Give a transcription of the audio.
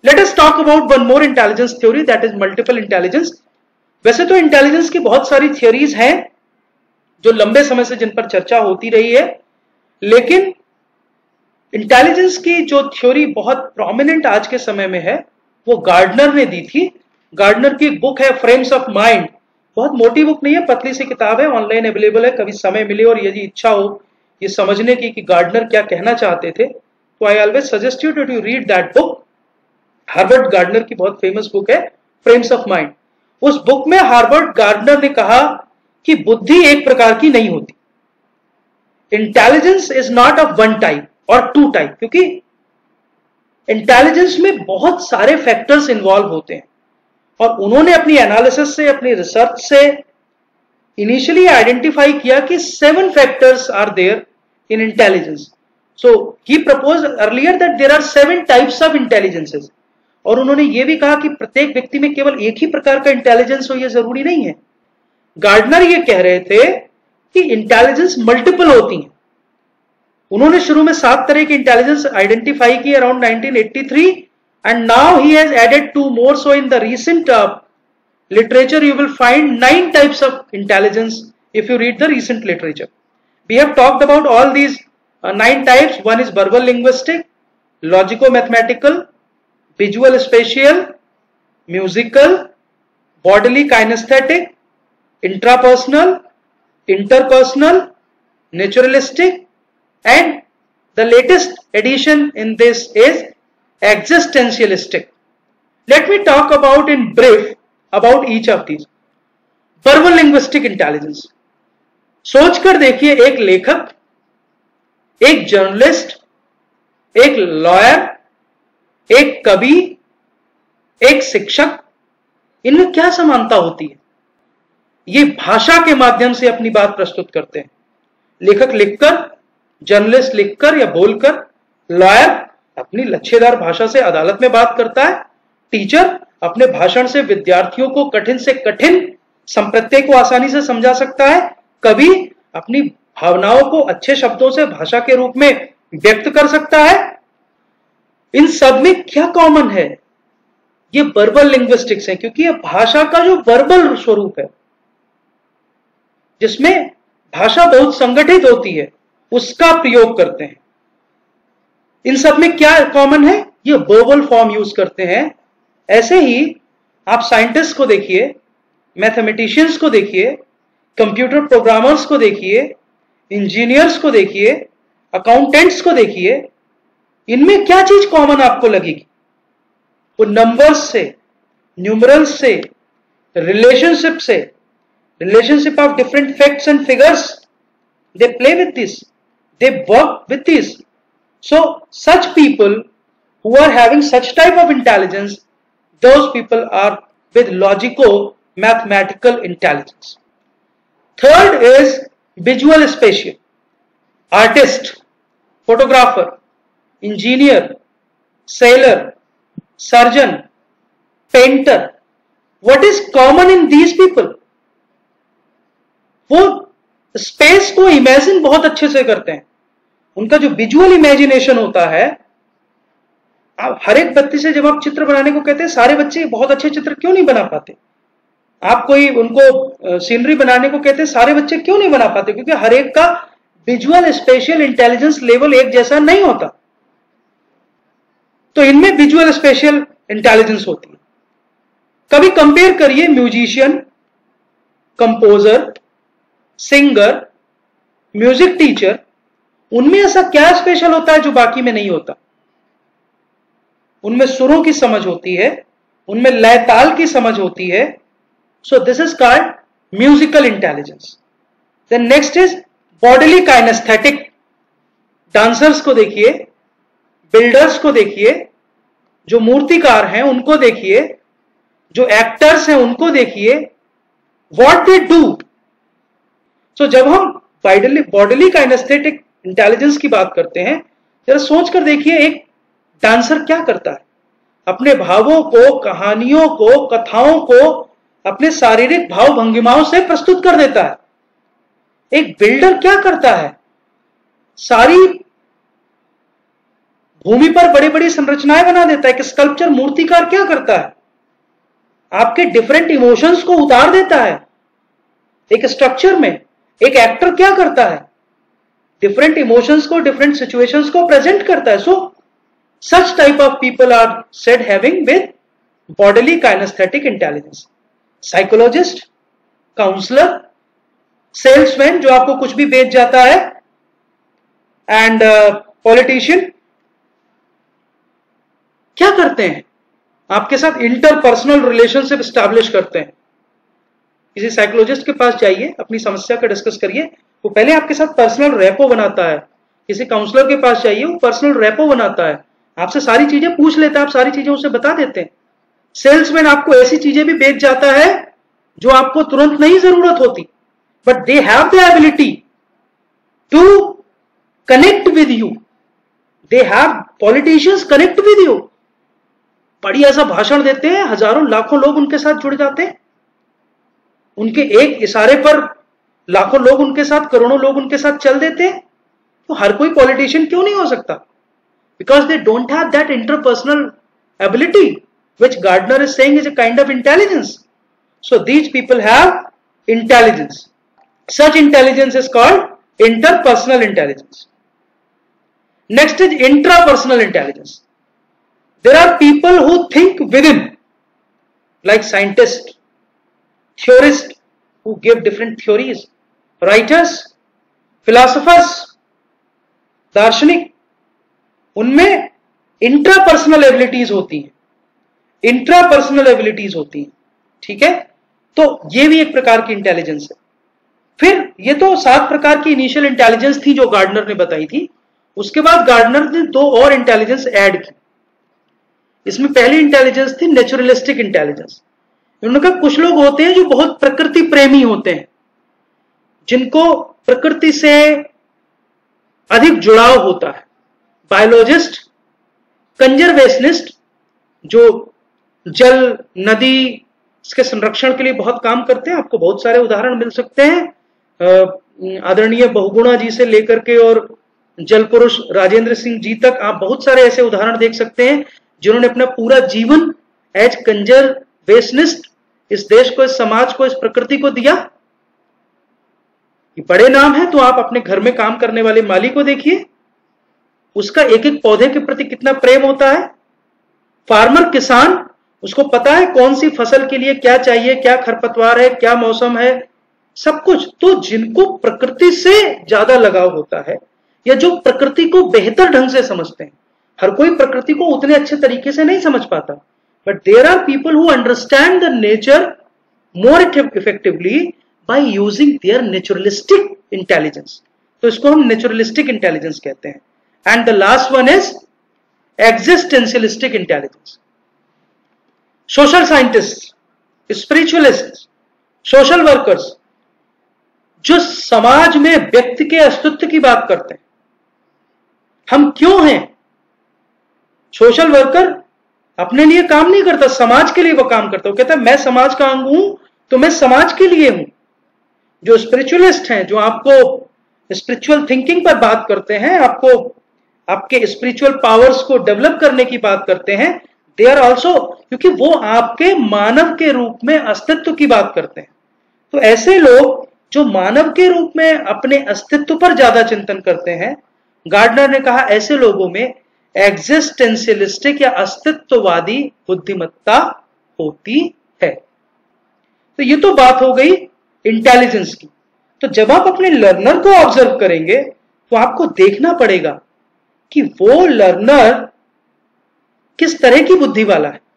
Late us talk about one more intelligence theory, that is multiple intelligence. वैसे तो intelligence की बहुत सारी थियोरीज हैं जो लंबे समय से जिन पर चर्चा होती रही है, लेकिन इंटेलिजेंस की जो थ्योरी बहुत प्रोमिनेंट आज के समय में है वो गार्डनर ने दी थी। गार्डनर की बुक है फ्रेम्स ऑफ माइंड। बहुत मोटी बुक नहीं है, पतली सी किताब है, ऑनलाइन अवेलेबल है, कभी समय मिले और यदि इच्छा हो ये समझने की कि गार्डनर क्या कहना चाहते थे, तो I always suggest you to read that book. Howard Gardner की बहुत फेमस बुक है फ्रेम्स ऑफ माइंड। उस बुक में हार्वर्ड गार्डनर ने कहा कि बुद्धि एक प्रकार की नहीं होती, intelligence is not of one type और टू टाइप, क्योंकि इंटेलिजेंस में बहुत सारे फैक्टर्स इन्वॉल्व होते हैं। और उन्होंने अपनी एनालिसिस से, अपनी रिसर्च से इनिशियली आइडेंटिफाई किया कि 7 factors are there in intelligence. So he propose earlier that there are 7 types of intelligences. और उन्होंने ये भी कहा कि प्रत्येक व्यक्ति में केवल एक ही प्रकार का इंटेलिजेंस हो, यह जरूरी नहीं है। गार्डनर ये कह रहे थे कि इंटेलिजेंस मल्टीपल होती है। उन्होंने शुरू में 7 तरह की इंटेलिजेंस आइडेंटिफाई की around 1983, and now he has added 2 more. So in the recent literature you will find 9 types of intelligence if you read the recent literature. We have talked about all these 9 types. One is verbal linguistic, logico-mathematical, visual spatial, musical, bodily kinesthetic, intrapersonal, interpersonal, naturalistic, and the latest addition in this is existentialistic. Let me talk about in brief about each of these. Verbal linguistic intelligence. सोचकर देखिए, एक लेखक, एक journalist, एक lawyer, एक कवि, एक शिक्षक, इनमें क्या समानता होती है? ये भाषा के माध्यम से अपनी बात प्रस्तुत करते हैं। लेखक लिखकर, जर्नलिस्ट लिखकर या बोलकर, लॉयर अपनी लच्छेदार भाषा से अदालत में बात करता है, टीचर अपने भाषण से विद्यार्थियों को कठिन से कठिन संप्रत्यय को आसानी से समझा सकता है, कवि अपनी भावनाओं को अच्छे शब्दों से भाषा के रूप में व्यक्त कर सकता है। इन सब में क्या कॉमन है? ये वर्बल लिंग्विस्टिक्स है, क्योंकि ये भाषा का जो वर्बल स्वरूप है, जिसमें भाषा बहुत संगठित होती है, उसका प्रयोग करते हैं। इन सब में क्या कॉमन है? ये वर्बल फॉर्म यूज करते हैं। ऐसे ही आप साइंटिस्ट को देखिए, मैथमेटिशियंस को देखिए, कंप्यूटर प्रोग्रामर्स को देखिए, इंजीनियर्स को देखिए, अकाउंटेंट्स को देखिए, इनमें क्या चीज कॉमन आपको लगेगी? वो नंबर्स से, न्यूमरल्स से, relationship of different facts and figures, they play with this, they work with this. So such people who are having such type of intelligence, those people are with logico-mathematical intelligence. Third is visual spatial. Artist, photographer, engineer, sailor, surgeon, painter. What is common in these people? वो space को imagine बहुत अच्छे से करते हैं। उनका जो visual imagination होता है, आप हर एक बच्चे से जब आप चित्र बनाने को कहते हैं, सारे बच्चे बहुत अच्छे चित्र क्यों नहीं बना पाते? आप कोई उनको सीनरी बनाने को कहते हैं, सारे बच्चे क्यों नहीं बना पाते? क्योंकि हर एक का विजुअल स्पेशियल इंटेलिजेंस लेवल एक जैसा नहीं होता। तो इनमें विजुअल स्पेशियल इंटेलिजेंस होती है। कभी कंपेयर करिए musician, composer, singer, music teacher, उनमें ऐसा क्या स्पेशल होता है जो बाकी में नहीं होता? उनमें सुरों की समझ होती है, उनमें लय ताल की समझ होती है। So this is called musical intelligence. Then next is bodily kinaesthetic. Dancers को देखिए, बिल्डर्स को देखिए, जो मूर्तिकार हैं उनको देखिए, जो एक्टर्स हैं उनको देखिए, व्हाट दे डू। सो जब हम बॉडीली काइनेस्थेटिक इंटेलिजेंस की बात करते हैं, जरा सोच कर देखिए, एक डांसर क्या करता है? अपने भावों को, कहानियों को, कथाओं को अपने शारीरिक भाव भंगिमाओं से प्रस्तुत कर देता है। एक बिल्डर क्या करता है? सारी भूमि पर बड़ी बड़ी संरचनाएं बना देता है। कि स्कल्पचर, मूर्तिकार क्या करता है, आपके डिफरेंट इमोशंस को उतार देता है एक स्ट्रक्चर में। एक एक्टर क्या करता है, डिफरेंट इमोशंस को, डिफरेंट सिचुएशंस को प्रेजेंट करता है। So such type of people are said having with bodily kinaesthetic intelligence. Psychologist, counsellor, salesman जो आपको कुछ भी बेच जाता है, एंड पॉलिटिशियन क्या करते हैं, आपके साथ इंटरपर्सनल रिलेशनशिप स्टैब्लिश करते हैं। किसी साइकोलॉजिस्ट के पास जाइए, अपनी समस्या का डिस्कस करिए, वो पहले आपके साथ पर्सनल रेपो बनाता है। किसी काउंसलर के पास जाइए, वो पर्सनल रेपो बनाता है, आपसे सारी चीजें पूछ लेता है, आप सारी चीजें उसे बता देते हैं। सेल्समैन आपको ऐसी चीजें भी बेच जाता है जो आपको तुरंत नहीं जरूरत होती, but they have the ability to connect with you. They have, politicians connect with you, बढ़िया सा भाषण देते हैं, हजारों लाखों लोग उनके साथ जुड़ जाते हैं। उनके एक इशारे पर लाखों लोग उनके साथ, करोड़ों लोग उनके साथ चल देते हैं। तो हर कोई पॉलिटिशियन क्यों नहीं हो सकता? Because they don't have that interpersonal ability which Gardner is saying is a kind of intelligence. So these people have intelligence. Such intelligence is called interpersonal intelligence. Next is intrapersonal intelligence. There are people who think within, like scientists, theorists who give different theories, writers, philosophers, दार्शनिक, उनमें intrapersonal abilities होती हैं, intrapersonal abilities होती हैं। ठीक है, तो ये भी एक प्रकार की इंटेलिजेंस है। फिर ये तो 7 प्रकार की इनिशियल इंटेलिजेंस थी जो गार्डनर ने बताई थी। उसके बाद गार्डनर ने 2 और इंटेलिजेंस ऐड की। इसमें पहली इंटेलिजेंस थी नेचुरलिस्टिक इंटेलिजेंस। उन्होंने कहा कुछ लोग होते हैं जो बहुत प्रकृति प्रेमी होते हैं, जिनको प्रकृति से अधिक जुड़ाव होता है। बायोलॉजिस्ट, कंजर्वेशनिस्ट जो जल, नदी, इसके संरक्षण के लिए बहुत काम करते हैं। आपको बहुत सारे उदाहरण मिल सकते हैं, आदरणीय बहुगुणा जी से लेकर के और जल पुरुष राजेंद्र सिंह जी तक आप बहुत सारे ऐसे उदाहरण देख सकते हैं जिन्होंने अपना पूरा जीवन एज कंजर्वेशनिस्ट इस देश को, इस समाज को, इस प्रकृति को दिया। ये बड़े नाम है। तो आप अपने घर में काम करने वाले माली को देखिए, उसका एक एक पौधे के प्रति कितना प्रेम होता है। फार्मर, किसान, उसको पता है कौन सी फसल के लिए क्या चाहिए, क्या खरपतवार है, क्या मौसम है, सब कुछ। तो जिनको प्रकृति से ज्यादा लगाव होता है या जो प्रकृति को बेहतर ढंग से समझते हैं, हर कोई प्रकृति को उतने अच्छे तरीके से नहीं समझ पाता, but there are people who understand the nature more effectively by using their naturalistic intelligence. तो इसको हम नेचुरलिस्टिक इंटेलिजेंस कहते हैं। And the last one is existentialistic intelligence. Social scientist, spiritualist, social workers जो समाज में व्यक्ति के अस्तित्व की बात करते हैं, हम क्यों हैं। सोशल वर्कर अपने लिए काम नहीं करता, समाज के लिए वो काम करता है। वो कहता है मैं समाज का अंग हूं तो मैं समाज के लिए हूं। जो स्पिरिचुअलिस्ट हैं, जो आपको स्पिरिचुअल थिंकिंग पर बात करते हैं, आपको आपके स्पिरिचुअल पावर्स को डेवलप करने की बात करते हैं, दे आर ऑल्सो, क्योंकि वो आपके मानव के रूप में अस्तित्व की बात करते हैं। तो ऐसे लोग जो मानव के रूप में अपने अस्तित्व पर ज्यादा चिंतन करते हैं, गार्डनर ने कहा ऐसे लोगों में एग्जिस्टेंशियलिस्टिक या अस्तित्ववादी बुद्धिमत्ता होती है। तो ये तो बात हो गई इंटेलिजेंस की। तो जब आप अपने लर्नर को ऑब्जर्व करेंगे तो आपको देखना पड़ेगा कि वो लर्नर किस तरह की बुद्धि वाला है।